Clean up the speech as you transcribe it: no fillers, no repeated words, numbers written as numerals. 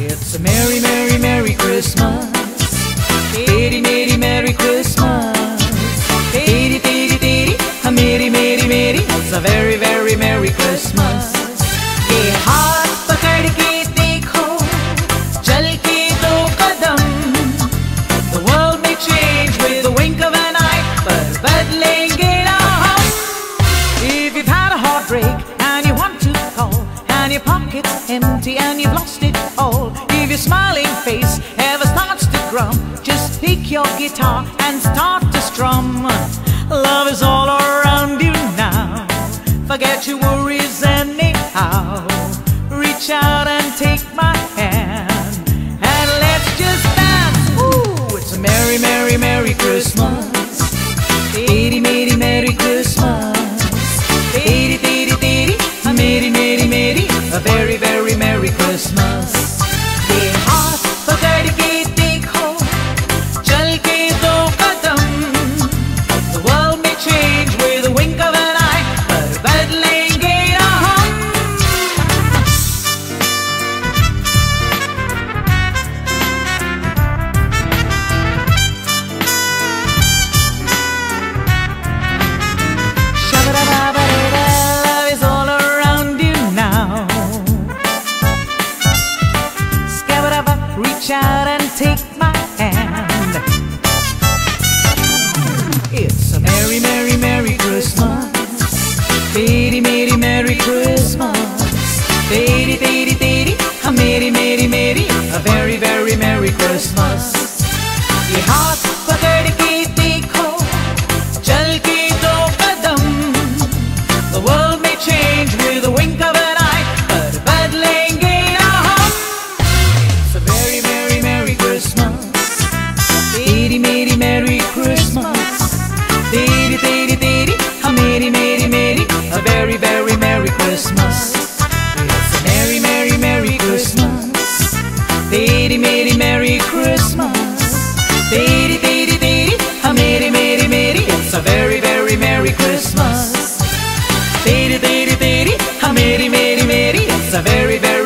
It's a merry, merry, merry Christmas. Merry, merry, merry Christmas. Merry, merry, merry, a merry, merry, merry. It's a very, very merry Christmas. ये हाथ पकड़ के देखो, चल के दो कदम. The world may change with a wink of an eye, पर बदलेंगे ना हम. If you've had a heartbreak and you want to call, and your pocket's empty and you've lost it all, if your smiling face ever starts to grum, just pick your guitar and start to strum. Love is all around you now. Forget your worries anyhow. Reach out and take my hand, and let's just dance. Ooh, it's a merry, merry, merry Christmas. Merry, merry, merry Christmas. Merry, merry, merry, a merry, merry, merry, a very, very merry Christmas. ये हाथ पकड़ के देखो, चल के दो कदम. The world may change with a wink of an eye, पर बदलेंगे ना हम. Shabba-dabba-dabba-da, love is all around you now. Scabba-dabba, reach out and take my hand. It's a merry, merry, merry Christmas. Merry, merry, merry Christmas. Merry, merry, merry, a merry, merry, merry, a very, very merry Christmas. ये हाथ पकड़ के देखो, चल के दो कदम. The world may change with a wink of an eye, पर बदलेंगे ना हम. It's a very, very merry Christmas. Merry, merry, merry Christmas. Merry, merry, merry, a merry, merry, merry, a very, very merry Christmas. It's a merry, merry, merry Christmas. Merry, merry, merry Christmas. Merry, merry, merry, a merry, merry, merry, it's a very, very merry Christmas. Merry, merry, merry, a merry, merry, merry, it's a very, very